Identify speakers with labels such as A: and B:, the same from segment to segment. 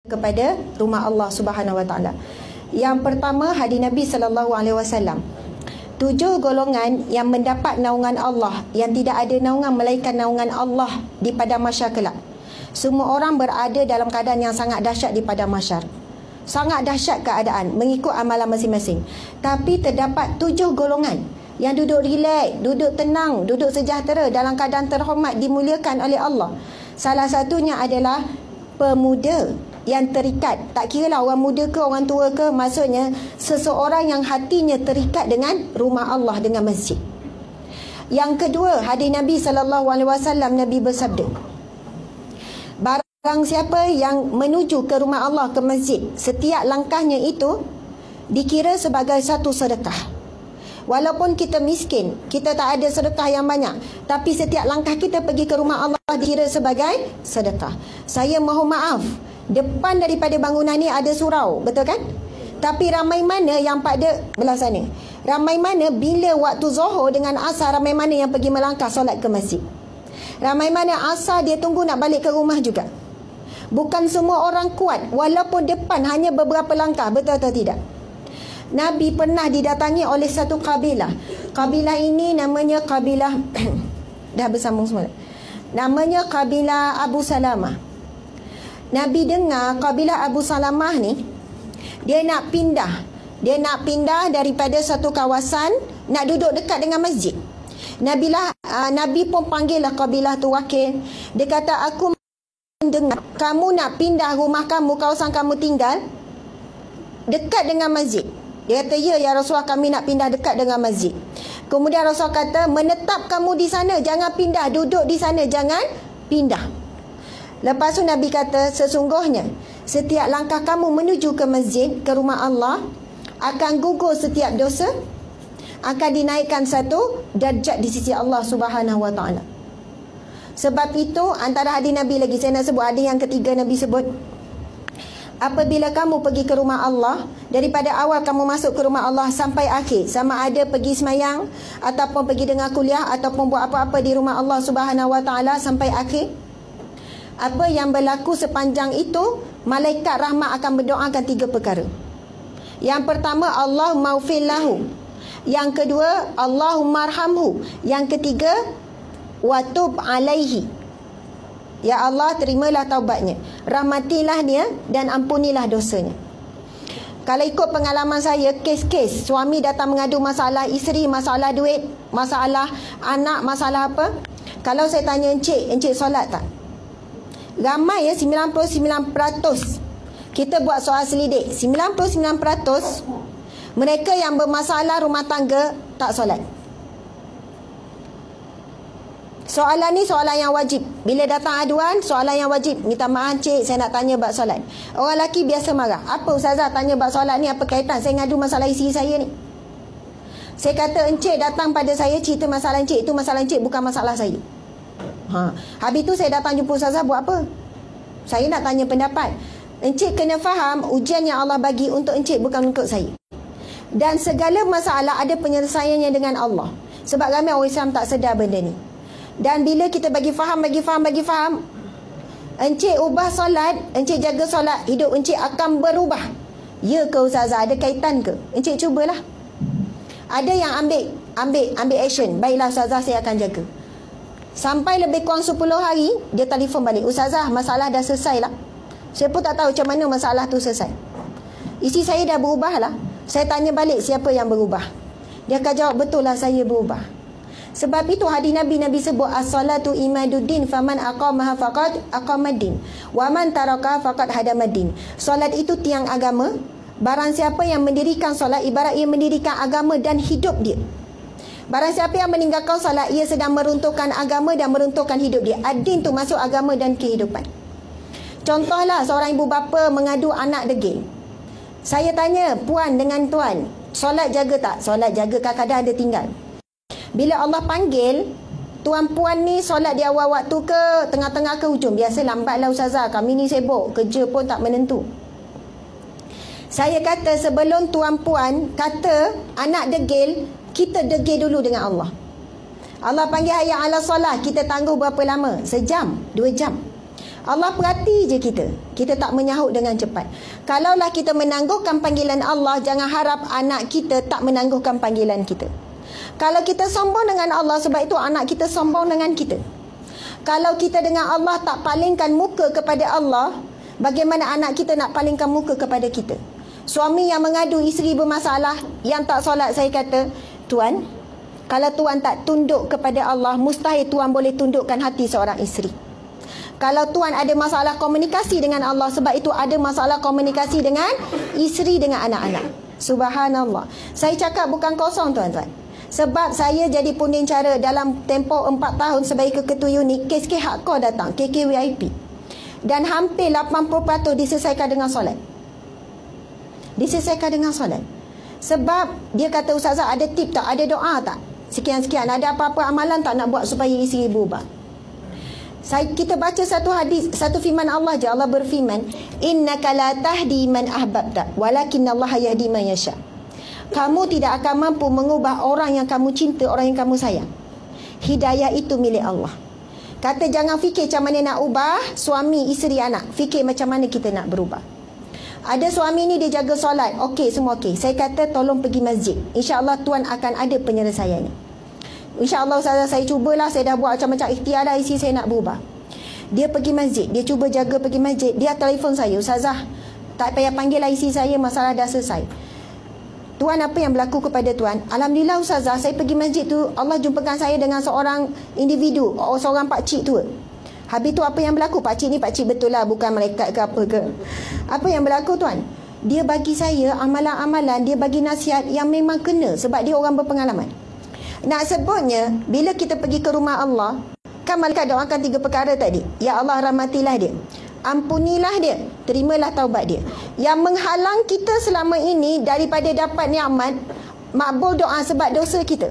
A: kepada rumah Allah Subhanahu Wa Taala. Yang pertama, hadis Nabi sallallahu alaihi wasallam. 7 golongan yang mendapat naungan Allah, yang tidak ada naungan melainkan naungan Allah di padang mahsyar kelak. Semua orang berada dalam keadaan yang sangat dahsyat di padang mahsyar. Sangat dahsyat keadaan mengikut amalan masing-masing. Tapi terdapat 7 golongan yang duduk rileks, duduk tenang, duduk sejahtera dalam keadaan terhormat, dimuliakan oleh Allah. Salah satunya adalah pemuda yang terikat. Tak kira lah orang muda ke orang tua ke, maksudnya seseorang yang hatinya terikat dengan rumah Allah, dengan masjid. Yang kedua, hadis Nabi SAW, Nabi bersabda, barang siapa yang menuju ke rumah Allah, ke masjid, setiap langkahnya itu dikira sebagai satu sedekah. Walaupun kita miskin, kita tak ada sedekah yang banyak, tapi setiap langkah kita pergi ke rumah Allah dikira sebagai sedekah. Saya mohon maaf, depan daripada bangunan ni ada surau, betul kan? Tapi ramai mana yang pada belah sana? Ramai mana bila waktu Zuhur dengan Asar, ramai mana yang pergi melangkah solat ke masjid? Ramai mana Asar dia tunggu nak balik ke rumah juga? Bukan semua orang kuat, walaupun depan hanya beberapa langkah, betul atau tidak? Nabi pernah didatangi oleh satu kabilah. Kabilah ini namanya kabilah dah bersambung semula. Namanya kabilah Abu Salamah. Nabi dengar kabilah Abu Salamah ni dia nak pindah. Dia nak pindah daripada satu kawasan nak duduk dekat dengan masjid. Nabi pun panggil lah kabilah tu wakil. Dia kata, aku dengar kamu nak pindah rumah kamu, kawasan kamu tinggal dekat dengan masjid. Dia kata, ya Rasulullah, kami nak pindah dekat dengan masjid. Kemudian Rasul kata, menetap kamu di sana, jangan pindah, duduk di sana, jangan pindah. Lepas tu Nabi kata, sesungguhnya setiap langkah kamu menuju ke masjid, ke rumah Allah, akan gugur setiap dosa, akan dinaikkan satu darjat di sisi Allah Subhanahu Wa Taala. Sebab itu antara hadis Nabi lagi, saya nak sebut hadis yang ketiga Nabi sebut, apabila kamu pergi ke rumah Allah, daripada awal kamu masuk ke rumah Allah sampai akhir, sama ada pergi semayang ataupun pergi dengar kuliah ataupun buat apa-apa di rumah Allah Subhanahu Wa Taala sampai akhir, apa yang berlaku sepanjang itu, malaikat rahmat akan berdoakan 3 perkara. Yang pertama, Allahumma ufir lahu. Yang kedua, Allahumma arhamhu. Yang ketiga, watub alaihi. Ya Allah, terimalah taubatnya, rahmatilah dia dan ampunilah dosanya. Kalau ikut pengalaman saya, kes-kes suami datang mengadu masalah isteri, masalah duit, masalah anak, masalah apa, kalau saya tanya encik solat tak? Ramai ya, 99%. Kita buat soal selidik, 99% mereka yang bermasalah rumah tangga tak solat. Soalan ni soalan yang wajib. Bila datang aduan, soalan yang wajib. Minta maaf cik, saya nak tanya bab solat. Orang lelaki biasa marah. Apa ustazah tanya bab solat ni, apa kaitan? Saya ngadu masalah isteri saya ni. Saya kata, encik datang pada saya cerita masalah encik, itu masalah encik, bukan masalah saya. Habis tu saya datang jumpa ustazah buat apa? Saya nak tanya pendapat. Encik kena faham, ujian yang Allah bagi untuk encik, bukan untuk saya. Dan segala masalah ada penyelesaiannya dengan Allah. Sebab ramai orang Islam tak sedar benda ni. Dan bila kita bagi faham, encik ubah solat, encik jaga solat, hidup encik akan berubah. Ya ke ustazah, ada kaitan ke? Encik cubalah. Ada yang ambil action. Baiklah ustazah, saya akan jaga. Sampai lebih kurang 10 hari, dia telefon balik, ustazah, masalah dah selesai lah. Saya pun tak tahu macam mana masalah tu selesai. Isteri saya dah berubah lah. Saya tanya balik, siapa yang berubah? Dia akan jawab, betul lah saya berubah. Sebab itu hadis Nabi sebut, as-salatu imaduddin, faman aqamaha faqad aqamaddin, wa man tarakaha faqad hadamaddin. Solat itu tiang agama. Barang siapa yang mendirikan solat, ibarat ia mendirikan agama dan hidup dia. Barang siapa yang meninggalkan solat, ia sedang meruntuhkan agama dan meruntuhkan hidup dia. Ad-din tu masuk agama dan kehidupan. Contohlah seorang ibu bapa mengadu anak degil. Saya tanya puan dengan tuan, solat jaga tak? Solat jaga, kadang-kadang ada tinggal. Bila Allah panggil, tuan puan ni solat di awal waktu ke, tengah-tengah ke hujung? Biasa lambatlah ustazah, kami ni sibuk, kerja pun tak menentu. Saya kata sebelum tuan puan kata anak degil, kita degil dulu dengan Allah. Allah panggil hayya ala solat, kita tangguh berapa lama? Sejam, 2 jam. Allah perhati je kita. Kita tak menyahut dengan cepat. Kalaulah kita menangguhkan panggilan Allah, jangan harap anak kita tak menangguhkan panggilan kita. Kalau kita sombong dengan Allah, sebab itu anak kita sombong dengan kita. Kalau kita dengan Allah tak palingkan muka kepada Allah, bagaimana anak kita nak palingkan muka kepada kita? Suami yang mengadu isteri bermasalah, yang tak solat, saya kata, tuan, kalau tuan tak tunduk kepada Allah, mustahil tuan boleh tundukkan hati seorang isteri. Kalau tuan ada masalah komunikasi dengan Allah, sebab itu ada masalah komunikasi dengan isteri, dengan anak-anak. Subhanallah. Saya cakap bukan kosong, tuan-tuan. Sebab saya jadi punding cara dalam tempoh 4 tahun sebagai ketua unit, kes-kes hardcore datang, KKWIP. Dan hampir 80% diselesaikan dengan solat. Diselesaikan dengan solat. Sebab dia kata, Ustazah, ada tip tak? Ada doa tak? Sekian-sekian. Ada apa-apa amalan tak nak buat supaya isteri berubah? Kita baca satu hadis, satu firman Allah je. Allah berfirman, innaka la tahdi man ahbabta, walakinnallaha yahdi man yasha. Kamu tidak akan mampu mengubah orang yang kamu cinta, orang yang kamu sayang. Hidayah itu milik Allah. Kata jangan fikir macam mana nak ubah suami, isteri, anak. Fikir macam mana kita nak berubah. Ada suami ni dia jaga solat, okey, semua okey. Saya kata tolong pergi masjid. InsyaAllah Tuhan akan ada penyelesaiannya. InsyaAllah saya cubalah, saya dah buat macam-macam ikhtiar dah, isteri saya nak berubah. Dia pergi masjid, dia cuba jaga pergi masjid. Dia telefon saya, Ustazah, tak payah panggil lah isteri saya, masalah dah selesai. Tuan, apa yang berlaku kepada Tuan? Alhamdulillah Ustazah, saya pergi masjid tu, Allah jumpakan saya dengan seorang individu, seorang pakcik tua. Habis tu apa yang berlaku? Pakcik ni pakcik betul lah, bukan malaikat ke apa ke. Apa yang berlaku Tuan? Dia bagi saya amalan-amalan, dia bagi nasihat yang memang kena, sebab dia orang berpengalaman. Nak sebutnya, bila kita pergi ke rumah Allah, kan malaikat doakan 3 perkara tadi. Ya Allah, rahmatilah dia, ampunilah dia, terimalah taubat dia. Yang menghalang kita selama ini daripada dapat nikmat, makbul doa sebab dosa kita.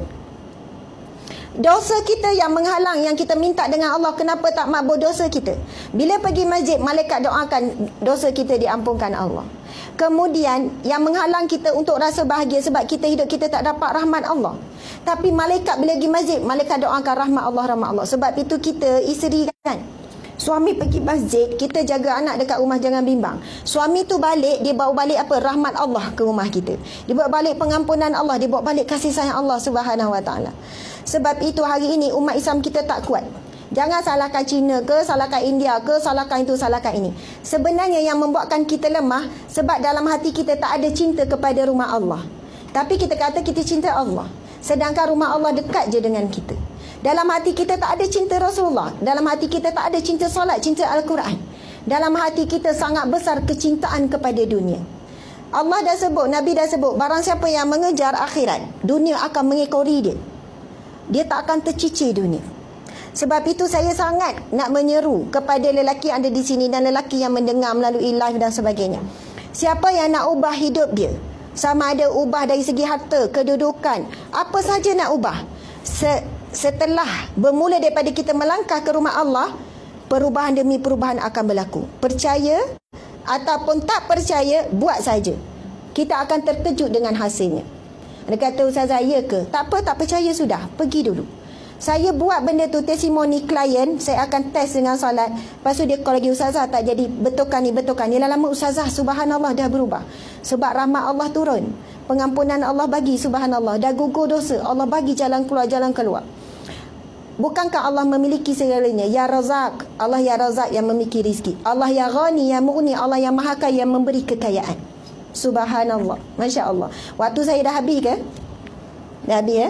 A: Dosa kita yang menghalang, yang kita minta dengan Allah, kenapa tak makbul dosa kita? Bila pergi masjid, malaikat doakan dosa kita diampunkan Allah. Kemudian yang menghalang kita untuk rasa bahagia, sebab kita hidup kita tak dapat rahmat Allah. Tapi malaikat bila pergi masjid, malaikat doakan rahmat Allah, rahmat Allah. Sebab itu kita isteri kan, suami pergi masjid, kita jaga anak dekat rumah, jangan bimbang. Suami tu balik, dia bawa balik apa? Rahmat Allah ke rumah kita. Dia bawa balik pengampunan Allah, dia bawa balik kasih sayang Allah Subhanahu Wa Taala. Sebab itu hari ini umat Islam kita tak kuat. Jangan salahkan Cina ke, salahkan India ke, salahkan itu, salahkan ini. Sebenarnya yang membuatkan kita lemah, sebab dalam hati kita tak ada cinta kepada rumah Allah. Tapi kita kata kita cinta Allah, sedangkan rumah Allah dekat je dengan kita. Dalam hati kita tak ada cinta Rasulullah. Dalam hati kita tak ada cinta solat, cinta Al-Quran. Dalam hati kita sangat besar kecintaan kepada dunia. Allah dah sebut, Nabi dah sebut, barang siapa yang mengejar akhirat, dunia akan mengekori dia. Dia tak akan tercicir dunia. Sebab itu saya sangat nak menyeru kepada lelaki yang ada di sini dan lelaki yang mendengar melalui live dan sebagainya. Siapa yang nak ubah hidup dia, sama ada ubah dari segi harta, kedudukan, apa saja nak ubah, setelah bermula daripada kita melangkah ke rumah Allah, perubahan demi perubahan akan berlaku. Percaya ataupun tak percaya, buat saja. Kita akan terkejut dengan hasilnya. Dia kata, Ustazah, ya ke? Tak apa, tak percaya sudah, pergi dulu. Saya buat benda tu, testimoni klien, saya akan test dengan solat. Lepas tu dia call lagi, Ustazah tak jadi, betulkan ni, betulkan ni. Lama Ustazah, subhanallah dah berubah. Sebab rahmat Allah turun, pengampunan Allah bagi, subhanallah. Dah gugur dosa, Allah bagi jalan keluar, jalan keluar. Bukankah Allah memiliki segalanya? Ya Razak, Allah ya Razak yang memiliki rizki. Allah ya Ghani, ya Mughni, Allah yang Maha Kaya yang memberi kekayaan. Subhanallah, Masya Allah. Waktu saya dah habis ke? Dah habis ya?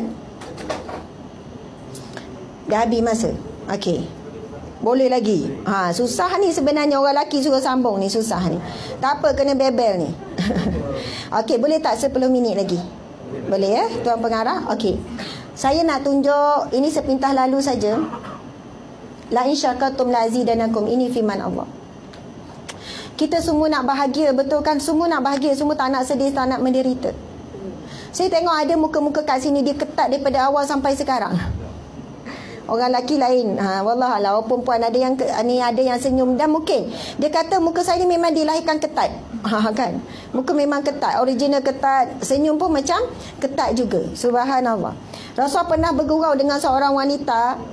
A: Dah habis masa? Okey, boleh lagi. Susah ni sebenarnya, orang lelaki suruh sambung ni, susah ni. Tak apa, kena bebel ni. Okey, boleh tak 10 minit lagi? Boleh ya, Tuan Pengarah? Okey, saya nak tunjuk, ini sepintas lalu saja. La in syakartum la azidanakum, ini firman Allah. Kita semua nak bahagia, betul kan? Semua nak bahagia, semua tak nak sedih, tak nak menderita. Saya tengok ada muka-muka kat sini, dia ketat daripada awal sampai sekarang. Orang lelaki lain, wallahualam, orang perempuan ada yang ada yang senyum, dan mungkin dia kata muka saya ni memang dilahirkan ketat. Kan? Muka memang ketat, original ketat, senyum pun macam ketat juga. Subhanallah. Rasul pernah bergurau dengan seorang wanita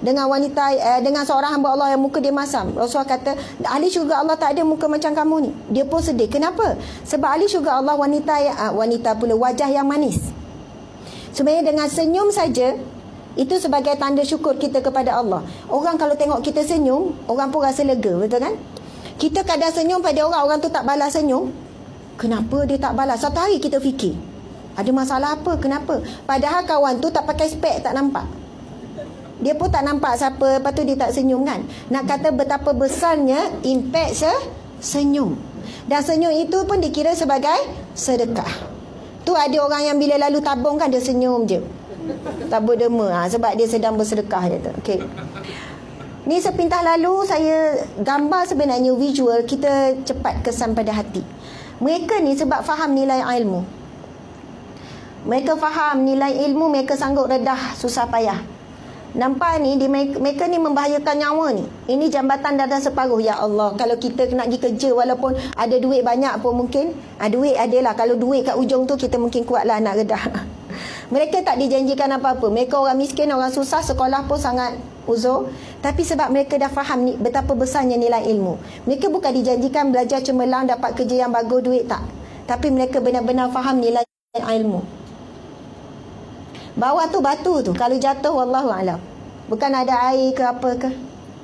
A: dengan wanita, dengan seorang hamba Allah yang muka dia masam. Rasulullah kata, ahli syurga Allah tak ada muka macam kamu ni. Dia pun sedih. Kenapa? Sebab ahli syurga Allah wanita pula wajah yang manis. Sebenarnya dengan senyum saja, itu sebagai tanda syukur kita kepada Allah. Orang kalau tengok kita senyum, orang pun rasa lega, betul kan? Kita kadang senyum pada orang tu tak balas senyum. Kenapa dia tak balas? Satu hari kita fikir, ada masalah apa? Kenapa? Padahal kawan tu tak pakai spek, tak nampak. Dia pun tak nampak siapa, lepas tu dia tak senyum kan. Nak kata betapa besarnya impact senyum. Dan senyum itu pun dikira sebagai sedekah. Tu ada orang yang bila lalu tabung kan, dia senyum je, tabur derma, sebab dia sedang bersedekah je tu. Okay. Ni sepintas lalu saya gambar sebenarnya visual, kita cepat kesan pada hati. Mereka ni sebab faham nilai ilmu. Mereka faham nilai ilmu, mereka sanggup redah susah payah. Nampak ni, mereka ni membahayakan nyawa ni. Ini jambatan dah separuh. Ya Allah, kalau kita nak pergi kerja, walaupun ada duit banyak pun mungkin, duit adalah, kalau duit kat ujung tu kita mungkin kuatlah nak redah. Mereka tak dijanjikan apa-apa. Mereka orang miskin, orang susah, sekolah pun sangat uzur. Tapi sebab mereka dah faham ni, betapa besarnya nilai ilmu. Mereka bukan dijanjikan belajar cemerlang, dapat kerja yang bagus, duit tak. Tapi mereka benar-benar faham nilai ilmu. Bawah tu batu tu, kalau jatuh wallahu alam, bukan ada air ke apa ke.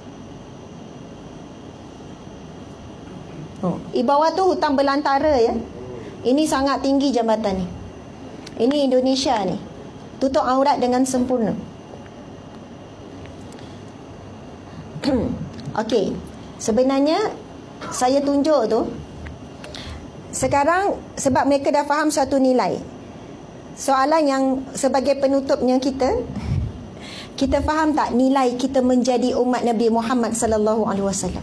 A: Di bawah tu hutan belantara ya. Ini sangat tinggi jambatan ni. Ini Indonesia ni. Tutup aurat dengan sempurna. Okey. Sebenarnya saya tunjuk tu sekarang sebab mereka dah faham suatu nilai. Soalan yang sebagai penutupnya, kita faham tak nilai kita menjadi umat Nabi Muhammad sallallahu alaihi wasallam?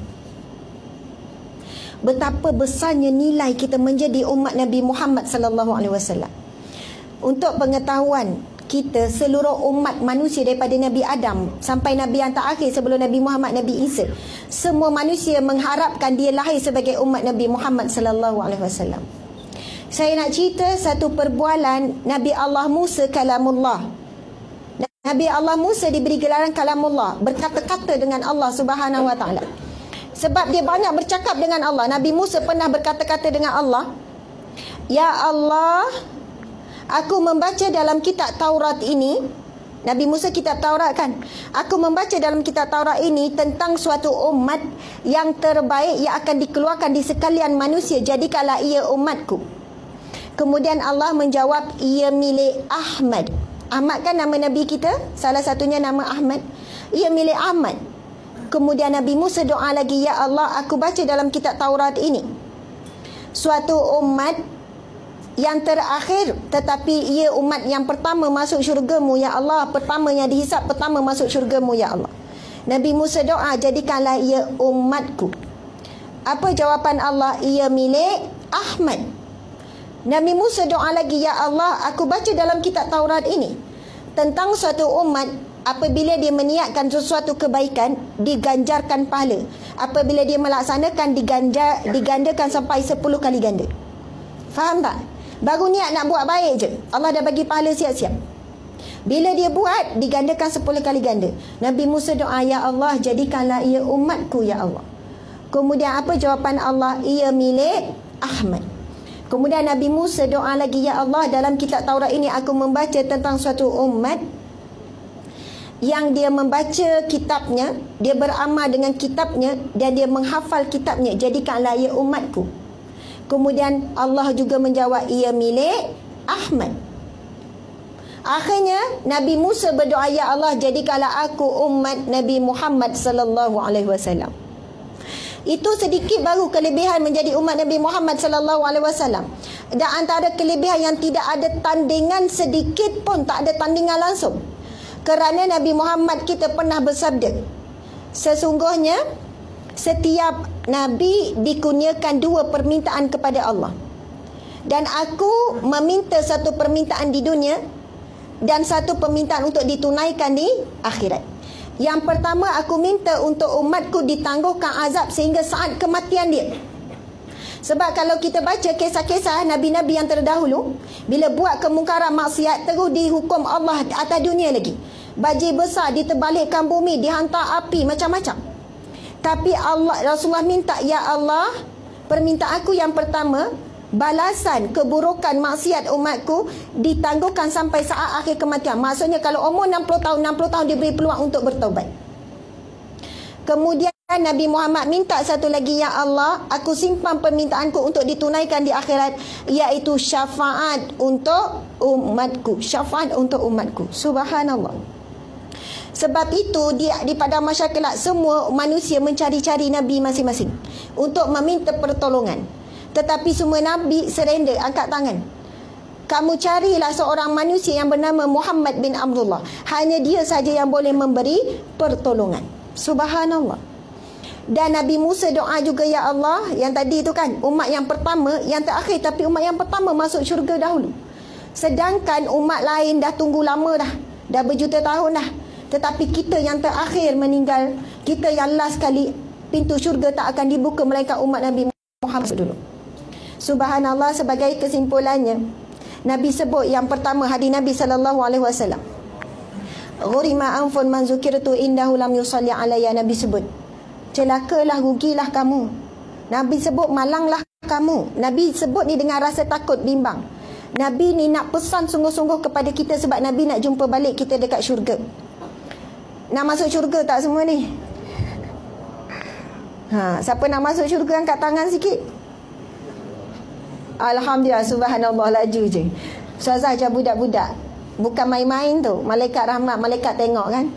A: Betapa besarnya nilai kita menjadi umat Nabi Muhammad sallallahu alaihi wasallam. Untuk pengetahuan kita, seluruh umat manusia daripada Nabi Adam sampai Nabi yang terakhir sebelum Nabi Muhammad, Nabi Isa, semua manusia mengharapkan dia lahir sebagai umat Nabi Muhammad sallallahu alaihi wasallam. Saya nak cerita satu perbualan Nabi Allah Musa kalamullah. Nabi Allah Musa diberi gelaran kalamullah, berkata-kata dengan Allah Subhanahu wa taala. Sebab dia banyak bercakap dengan Allah. Nabi Musa pernah berkata-kata dengan Allah, "Ya Allah, aku membaca dalam kitab Taurat ini." Nabi Musa kitab Taurat kan. "Aku membaca dalam kitab Taurat ini tentang suatu umat yang terbaik yang akan dikeluarkan di sekalian manusia. Jadikanlah ia umatku." Kemudian Allah menjawab, "Ia milik Ahmad." Ahmad kan nama Nabi kita, salah satunya nama Ahmad. Ia milik Ahmad. Kemudian Nabi Musa doa lagi, "Ya Allah, aku baca dalam kitab Taurat ini suatu umat yang terakhir, tetapi ia umat yang pertama masuk syurga-Mu, Ya Allah. Pertama yang dihisap, pertama masuk syurga-Mu, Ya Allah." Nabi Musa doa, "Jadikanlah ia umatku." Apa jawapan Allah? "Ia milik Ahmad." Nabi Musa doa lagi, "Ya Allah, aku baca dalam kitab Taurat ini tentang suatu umat, apabila dia meniatkan sesuatu kebaikan, diganjarkan pahala. Apabila dia melaksanakan, digandakan sampai 10 kali ganda." Faham tak? Baru niat nak buat baik je, Allah dah bagi pahala siap-siap. Bila dia buat, digandakan 10 kali ganda. Nabi Musa doa, "Ya Allah, jadikanlah ia umatku, Ya Allah." Kemudian apa jawapan Allah? "Ia milik Ahmad." Kemudian Nabi Musa doa lagi, "Ya Allah, dalam kitab Taurat ini aku membaca tentang suatu umat yang dia membaca kitabnya, dia beramal dengan kitabnya, dan dia menghafal kitabnya. Jadikanlah ia umatku." Kemudian Allah juga menjawab, "Ia milik Ahmad." Akhirnya Nabi Musa berdoa, "Ya Allah, jadikanlah aku umat Nabi Muhammad sallallahu alaihi wasallam." Itu sedikit baru kelebihan menjadi umat Nabi Muhammad sallallahu alaihi wasallam. Dan antara kelebihan yang tidak ada tandingan sedikit pun, tak ada tandingan langsung. Kerana Nabi Muhammad kita pernah bersabda, sesungguhnya setiap Nabi dikurniakan 2 permintaan kepada Allah. Dan aku meminta satu permintaan di dunia dan satu permintaan untuk ditunaikan di akhirat. Yang pertama, aku minta untuk umatku ditangguhkan azab sehingga saat kematian dia. Sebab kalau kita baca kisah-kisah Nabi-Nabi yang terdahulu, bila buat kemungkaran maksiat, terus dihukum Allah atas dunia lagi. Banjir besar, diterbalikkan bumi, dihantar api, macam-macam. Tapi Rasulullah minta, ya Allah, permintaan aku yang pertama, balasan keburukan maksiat umatku ditangguhkan sampai saat akhir kematian. Maksudnya kalau umur 60 tahun diberi peluang untuk bertaubat. Kemudian Nabi Muhammad minta satu lagi, ya Allah, aku simpan permintaanku untuk ditunaikan di akhirat, iaitu syafaat untuk umatku. Syafaat untuk umatku. Subhanallah. Sebab itu di pada masyarakat semua manusia mencari-cari Nabi masing-masing untuk meminta pertolongan. Tetapi semua Nabi surrender, angkat tangan. Kamu carilah seorang manusia yang bernama Muhammad bin Abdullah. Hanya dia saja yang boleh memberi pertolongan. Subhanallah. Dan Nabi Musa doa juga, ya Allah, yang tadi itu kan umat yang pertama, yang terakhir, tapi umat yang pertama masuk syurga dahulu. Sedangkan umat lain dah tunggu lama dah berjuta tahun dah. Tetapi kita yang terakhir meninggal, kita yang last kali, pintu syurga tak akan dibuka melainkan umat Nabi Muhammad dulu. Subhanallah. Sebagai kesimpulannya, Nabi sebut yang pertama, hadis Nabi SAW, ghurima anfun man zukirtu indahu lam yusalli alayya. Nabi sebut, celakalah, rugilah kamu. Nabi sebut, malanglah kamu. Nabi sebut ni dengan rasa takut, bimbang. Nabi ni nak pesan sungguh-sungguh kepada kita sebab Nabi nak jumpa balik kita dekat syurga. Nak masuk syurga tak semua ni? Siapa nak masuk syurga angkat tangan sikit. Alhamdulillah, subhanallah, laju je. Ustazah macam budak-budak. Bukan main-main tu. Malaikat rahmat, malaikat tengok kan.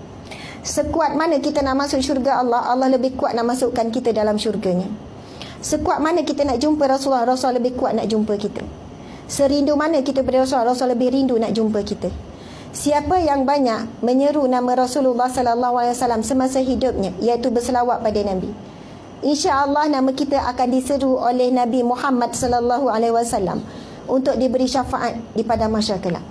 A: Sekuat mana kita nak masuk syurga Allah, Allah lebih kuat nak masukkan kita dalam syurganya. Sekuat mana kita nak jumpa Rasulullah, Rasulullah lebih kuat nak jumpa kita. Serindu mana kita pada Rasulullah, Rasulullah lebih rindu nak jumpa kita. Siapa yang banyak menyeru nama Rasulullah SAW semasa hidupnya, iaitu berselawat pada Nabi, insya-Allah nama kita akan diseru oleh Nabi Muhammad SAW untuk diberi syafaat di pada mahsyar kelak.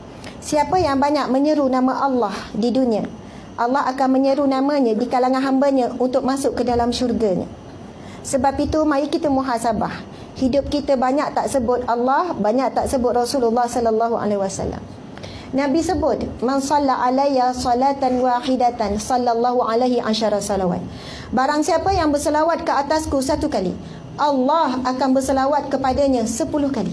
A: Siapa yang banyak menyeru nama Allah di dunia, Allah akan menyeru namanya di kalangan hambanya untuk masuk ke dalam syurganya. Sebab itu mari kita muhasabah. Hidup kita banyak tak sebut Allah, banyak tak sebut Rasulullah SAW. Nabi sebut, man shalla alayya salatan wahidatan sallallahu alaihi asyara salawat. Barang siapa yang berselawat ke atasku satu kali, Allah akan berselawat kepadanya 10 kali.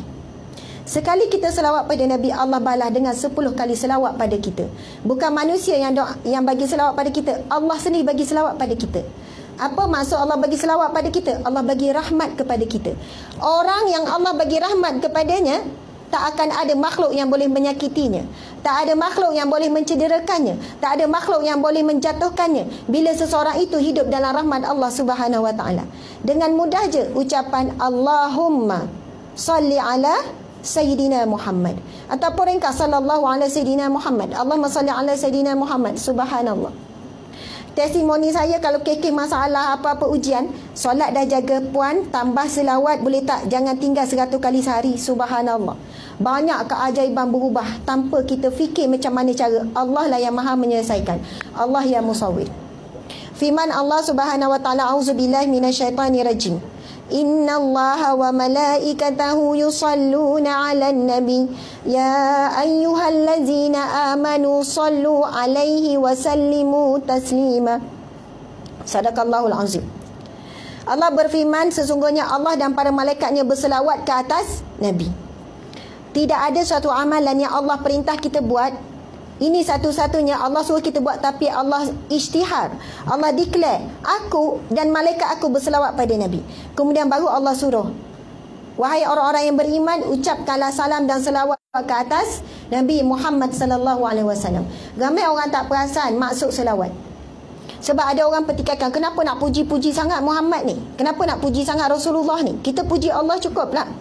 A: Sekali kita selawat pada Nabi, Allah balas dengan 10 kali selawat pada kita. Bukan manusia yang bagi selawat pada kita, Allah sendiri bagi selawat pada kita. Apa maksud Allah bagi selawat pada kita? Allah bagi rahmat kepada kita. Orang yang Allah bagi rahmat kepadanya, tak akan ada makhluk yang boleh menyakitinya. Tak ada makhluk yang boleh mencederakannya. Tak ada makhluk yang boleh menjatuhkannya. Bila seseorang itu hidup dalam rahmat Allah Subhanahu Wa Taala. Dengan mudah je ucapan Allahumma salli ala Sayyidina Muhammad. Ataupun ringkas sallallahu ala Sayyidina Muhammad. Allahumma salli ala Sayyidina Muhammad. Subhanallah. Testimoni saya kalau kekeh masalah apa-apa ujian, solat dah jaga puan, tambah selawat boleh tak? Jangan tinggal 100 kali sehari. Subhanallah. Banyak keajaiban berubah tanpa kita fikir macam mana cara. Allah lah yang maha menyelesaikan. Allah yang musawwir. Firman Allah Subhanahu Wa Taala, auzubillahi minasyaitanirrajim. Innallaha wa malaikatahu yusalluna 'alan nabi ya ayyuhallazina amanu sallu 'alaihi wa sallimu taslima. Sadaqallahul azim. Allah berfirman, sesungguhnya Allah dan para malaikatnya berselawat ke atas Nabi. Tidak ada suatu amalan yang Allah perintah kita buat, ini satu-satunya Allah suruh kita buat, tapi Allah isytihar, Allah declare, aku dan malaikat aku berselawat pada Nabi. Kemudian baru Allah suruh, wahai orang-orang yang beriman, ucapkanlah salam dan selawat ke atas Nabi Muhammad SAW. Ramai orang tak perasan maksud selawat. Sebab ada orang pertikaikan, kenapa nak puji-puji sangat Muhammad ni? Kenapa nak puji sangat Rasulullah ni? Kita puji Allah cukup lah.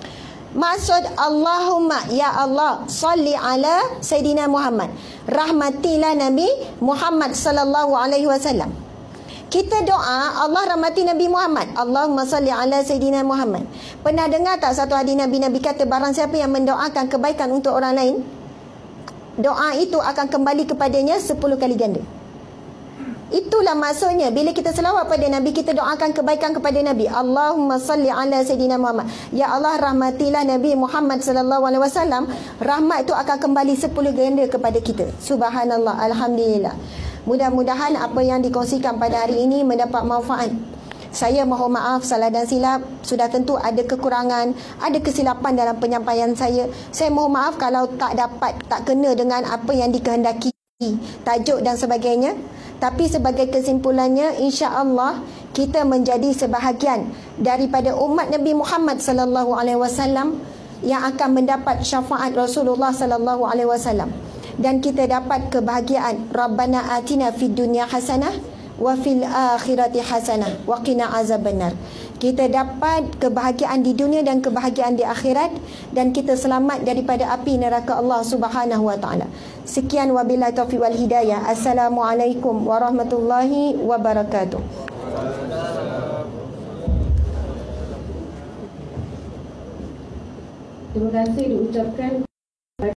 A: Maksud Allahumma, ya Allah, salli ala Sayyidina Muhammad, rahmatilah Nabi Muhammad sallallahu alaihi wasallam. Kita doa, Allah rahmati Nabi Muhammad, Allahumma salli ala Sayyidina Muhammad. Pernah dengar tak satu hadis Nabi kata, barang siapa yang mendoakan kebaikan untuk orang lain, doa itu akan kembali kepadanya 10 kali ganda. Itulah maksudnya bila kita selawat pada Nabi, kita doakan kebaikan kepada Nabi. Allahumma salli ala Sayyidina Muhammad. Ya Allah, rahmatilah Nabi Muhammad sallallahu alaihi wasallam. Rahmat itu akan kembali 10 ganda kepada kita. Subhanallah, alhamdulillah. Mudah-mudahan apa yang dikongsikan pada hari ini mendapat manfaat. Saya mohon maaf salah dan silap, sudah tentu ada kekurangan, ada kesilapan dalam penyampaian saya. Saya mohon maaf kalau tak dapat, tak kena dengan apa yang dikehendaki, tajuk dan sebagainya. Tapi sebagai kesimpulannya, insya-Allah kita menjadi sebahagian daripada umat Nabi Muhammad sallallahu alaihi wasallam yang akan mendapat syafaat Rasulullah sallallahu alaihi wasallam, dan kita dapat kebahagiaan. Rabbana atina fid dunya hasanah wa fil akhirati hasanah wa qina azabannar. Kita dapat kebahagiaan di dunia dan kebahagiaan di akhirat, dan kita selamat daripada api neraka Allah Subhanahu wa taala. Sekian, wabillahi taufiq wal hidayah. Assalamualaikum warahmatullahi wabarakatuh.
B: Terima kasih diucapkan